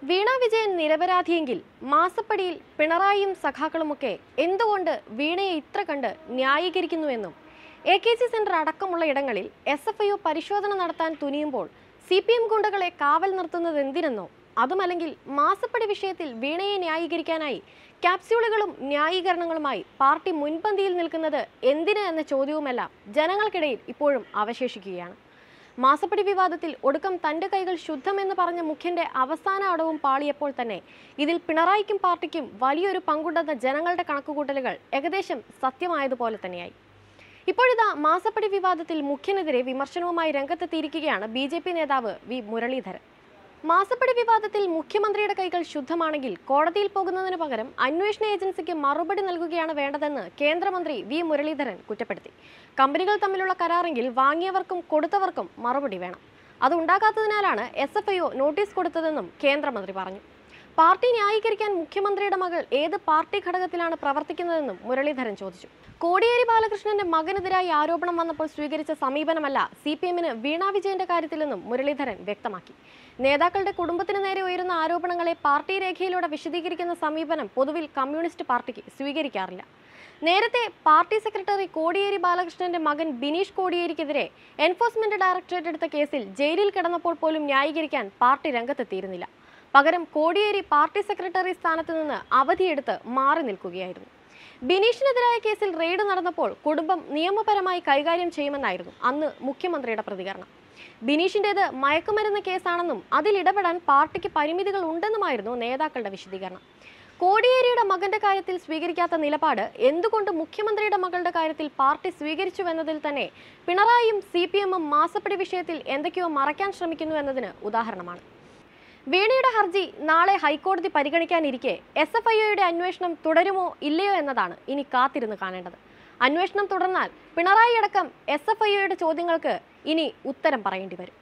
വീണ വിജയൻ നിരപരാധിയെങ്കിൽ മാസപ്പടിയിൽ പിണറായിയും സഖാക്കളുമൊക്കെ എന്തുകൊണ്ട് വീണയെ ഇത്ര കണ്ട് ന്യായീകരിക്കുന്നുവെന്നും AKG സെന്റർ അടക്കമുള്ള ഇടങ്ങളിൽ SFIO പരിശോധന നടത്താൻ തുനിയുമ്പോൾ CPM ഗുണ്ടകളെ കാവൽ നിർത്തുന്നത് എന്തിനെന്നോ അതുമല്ലെങ്കിൽ മാസപ്പടി വിഷയത്തിൽ വീണയെ ന്യായീകരിക്കാനായി ക്യാപ്സ്യൂളുകളും ന്യായീകരണങ്ങളുമായി പാർട്ടി മുൻപന്തിയിൽ നിൽക്കുന്നത് എന്തിന് എന്ന ചോദ്യവുമെല്ലാം ജനങ്ങൾക്കിടയിൽ ഇപ്പോഴും അവശേഷിക്കുകയാണ്. മാസപ്പടി വിവാദത്തിൽ ഒടുക്കം തന്റെ കൈകൾ ശുദ്ധമെന്ന് പറഞ്ഞ മുഖ്യന്റെ അവസാന അടവും പാളിയപ്പോൾ തന്നെ ഇതിൽ പിണറായിക്കും പാർട്ടിക്കും വലിയൊരു പങ്കുണ്ടെന്ന ജനങ്ങളുടെ കണക്കുകൂട്ടലുകൾ ഏകദേശം സത്യമായതുപോലെ തന്നെയായി. ഇപ്പോഴിതാ മാസപ്പടി വിവാദത്തിൽ മുഖ്യനെതിരെ വിമർശനവുമായി രംഗത്തെത്തിയിരിക്കുകയാണ് BJP നേതാവ് V മുരളീധരൻ. മാസപ്പടി വിവാദത്തിൽ മുഖ്യമന്ത്രിയുടെ കൈകൾ ശുദ്ധമാണെങ്കിൽ കോടതിയിൽ പോകുന്നതിന് പകരം അന്വേഷണ ഏജൻസിക്ക് മറുപടി നൽകുകയാണ് വേണ്ടതെന്ന് കേന്ദ്രമന്ത്രി V മുരളീധരൻ കുറ്റപ്പെടുത്തി. കമ്പനികൾ തമ്മിലുള്ള കരാറെങ്കിൽ വാങ്ങിയവർക്കും കൊടുത്തവർക്കും മറുപടി വേണം. അതുണ്ടാകാത്തതിനാലാണ് SFIO നോട്ടീസ് കൊടുത്തതെന്നും കേന്ദ്രമന്ത്രി പറഞ്ഞു. പാർട്ടി ന്യായീകരിക്കാൻ മുഖ്യമന്ത്രിയുടെ മകൾ ഏത് പാർട്ടി ഘടകത്തിലാണ് പ്രവർത്തിക്കുന്നതെന്നും മുരളീധരൻ ചോദിച്ചു. കോടിയേരി ബാലകൃഷ്ണന്റെ മകനെതിരായി ആരോപണം വന്നപ്പോൾ സ്വീകരിച്ച സമീപനമല്ല CPMന് വീണ വിജയന്റെ കാര്യത്തിലെന്നും മുരളീധരൻ വ്യക്തമാക്കി. നേതാക്കളുടെ കുടുംബത്തിന് നേരെ ഉയരുന്ന ആരോപണങ്ങളെ പാർട്ടി രേഖയിലൂടെ വിശദീകരിക്കുന്ന സമീപനം പൊതുവിൽ കമ്മ്യൂണിസ്റ്റ് പാർട്ടിക്ക് സ്വീകരിക്കാറില്ല. നേരത്തെ പാർട്ടി സെക്രട്ടറി കോടിയേരി ബാലകൃഷ്ണന്റെ മകൻ ബിനീഷ് കോടിയേരിക്കെതിരെ എൻഫോഴ്സ്മെന്റ് ഡയറക്ടറേറ്റ് എടുത്ത കേസിൽ ജയിലിൽ കിടന്നപ്പോൾ പോലും ന്യായീകരിക്കാൻ പാർട്ടി രംഗത്തെത്തിയിരുന്നില്ല. പകരം കോടിയേരി പാർട്ടി സെക്രട്ടറി സ്ഥാനത്ത് നിന്ന് അവധിയെടുത്ത് മാറി നിൽക്കുകയായിരുന്നു. ബിനീഷിനെതിരായ കേസിൽ റെയ്ഡ് നടന്നപ്പോൾ കുടുംബം നിയമപരമായി കൈകാര്യം ചെയ്യുമെന്നായിരുന്നു അന്ന് മുഖ്യമന്ത്രിയുടെ പ്രതികരണം. ബിനീഷിന്റേത് മയക്കുമരുന്ന് കേസാണെന്നും അതിൽ ഇടപെടാൻ പാർട്ടിക്ക് പരിമിതികൾ ഉണ്ടെന്നുമായിരുന്നു നേതാക്കളുടെ വിശദീകരണം. കോടിയേരിയുടെ മകന്റെ കാര്യത്തിൽ സ്വീകരിക്കാത്ത നിലപാട് എന്തുകൊണ്ട് മുഖ്യമന്ത്രിയുടെ മകളുടെ കാര്യത്തിൽ പാർട്ടി സ്വീകരിച്ചുവെന്നതിൽ തന്നെ പിണറായിയും CPMും മാസപ്പടി വിഷയത്തിൽ എന്തൊക്കെയോ മറയ്ക്കാൻ ശ്രമിക്കുന്നു എന്നതിന് ഉദാഹരണമാണ്. വീണയുടെ ഹർജി നാളെ ഹൈക്കോടതി പരിഗണിക്കാനിരിക്കെ SFIOയുടെ അന്വേഷണം തുടരുമോ ഇല്ലയോ എന്നതാണ് ഇനി കാത്തിരുന്ന് കാണേണ്ടത്. അന്വേഷണം തുടർന്നാൽ പിണറായി അടക്കം SFIOയുടെ ചോദ്യങ്ങൾക്ക് ഇനി ഉത്തരം പറയേണ്ടി വരും.